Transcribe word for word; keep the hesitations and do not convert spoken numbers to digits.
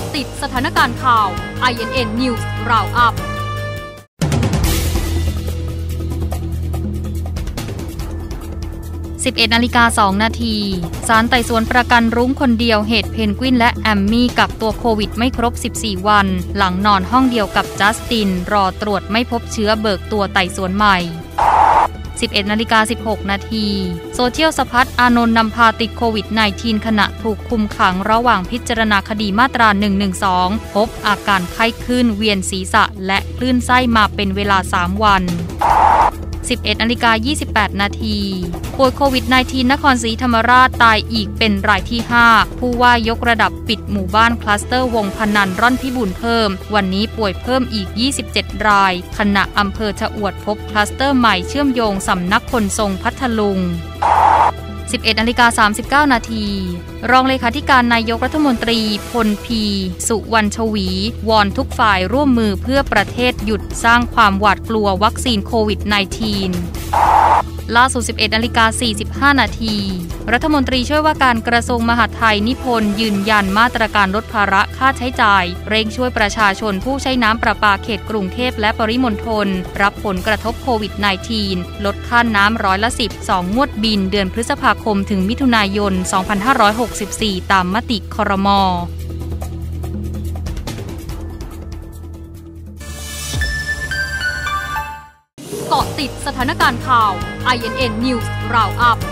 ติดสถานการณ์ข่าว ไอ เอ็น เอ็น News Roundupสิบเอ็ดนาฬิกาสองนาทีศาลไต่สวนประกันรุ้งคนเดียวเหตุเพนกวินและแอมมี่กักตัวโควิดไม่ครบสิบสี่วันหลังนอนห้องเดียวกับจัสตินรอตรวจไม่พบเชื้อเบิกตัวไต่สวนใหม่สิบเอ็ดนาฬิกาสิบหกนาทีโซเชียลสะพัดอานนท์นำพาติดโควิด สิบเก้า ขณะถูกคุมขังระหว่างพิจารณาคดีมาตราหนึ่งหนึ่งสองพบอาการไข้ขึ้นเวียนศีรษะและคลื่นไส้มาเป็นเวลาสามวันสิบเอ็ดนาฬิกายี่สิบแปดนาทีป่วยโควิด สิบเก้า นครศรีธรรมราชตายอีกเป็นรายที่ห้าผู้ว่ายกระดับปิดหมู่บ้านคลัสเตอร์วงพนันร่อนพิบูลเพิ่มวันนี้ป่วยเพิ่มอีกยี่สิบเจ็ดรายขณะอำเภอชะอวดพบคลัสเตอร์ใหม่เชื่อมโยงสำนักขนส่งพัทลุงสิบเอ็ดนาฬิกาสามสิบเก้านาทีรองเลขาธิการนายกรัฐมนตรีพลพีสุวรรณชวีวอนทุกฝ่ายร่วมมือเพื่อประเทศหยุดสร้างความหวาดกลัววัคซีนโควิด สิบเก้า ล่าสุด สิบเอ็ดนาฬิกาสี่สิบห้านาทีรัฐมนตรีช่วยว่าการกระทรวงมหาดไทยนิพนธ์ยืนยันมาตรการลดภาระค่าใช้จ่ายเร่งช่วยประชาชนผู้ใช้น้ำประปาเขตกรุงเทพและปริมณฑลรับผลกระทบโควิด สิบเก้า ลดค่าน้ำร้อยละสิบ สองงวดบินเดือนพฤษภาคมถึงมิถุนายน สองพันห้าร้อยหกสิบสี่ ตามมติครม.เกาะติดสถานการณ์ข่าว ไอ เอ็น เอ็น News Roundup